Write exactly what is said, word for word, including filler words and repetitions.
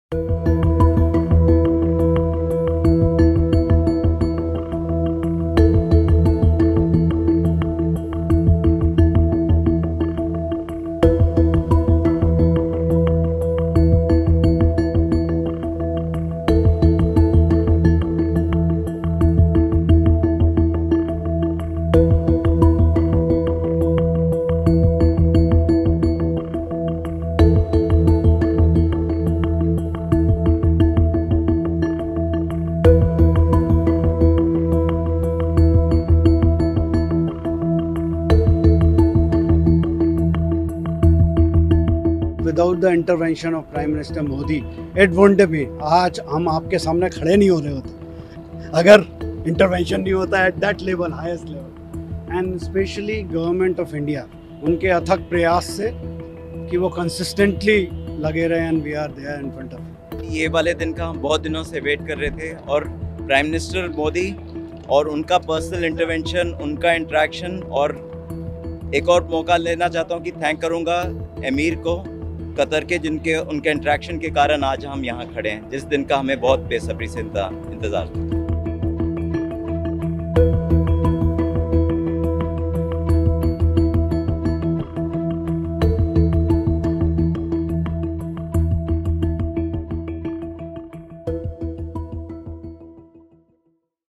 Without the intervention of Prime Minister Modi, it wouldn't be. आज हम आपके सामने खड़े नहीं हो रहे होते अगर इंटरवेंशन नहीं होता at that level, highest level. And especially government of India, उनके अथक प्रयास से कि वो कंसिस्टेंटली लगे रहे and we are there in front of. ये वाले दिन का हम बहुत दिनों से वेट कर रहे थे और प्राइम मिनिस्टर मोदी और उनका पर्सनल इंटरवेंशन, उनका इंटरेक्शन, और एक और मौका लेना चाहता हूँ कि थैंक करूँगा एमीर को कतर के, जिनके उनके इंटरेक्शन के कारण आज हम यहाँ खड़े हैं, जिस दिन का हमें बहुत बेसब्री से इंतज़ार था।